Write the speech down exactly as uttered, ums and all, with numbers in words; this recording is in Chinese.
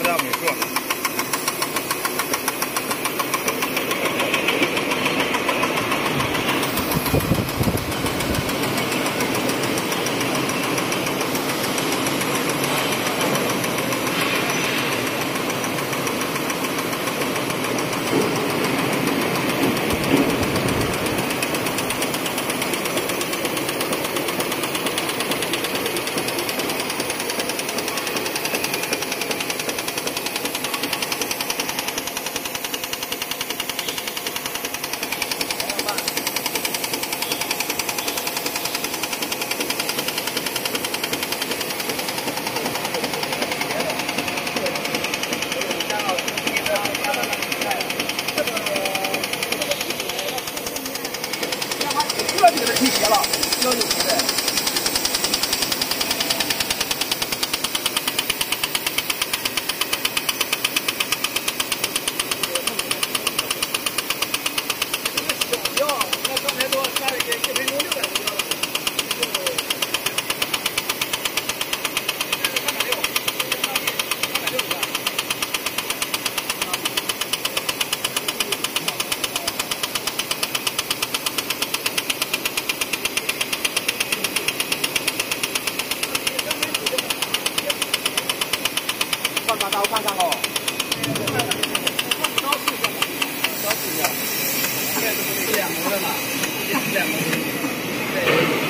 的，没错。 这个提鞋了，要有鞋的。小料，那刚才多加了一一分钟六百多了。三百六，三百六十。 放把刀看看哦。刀试一下，刀试一下。现在这不是两模的嘛？这是两模。对。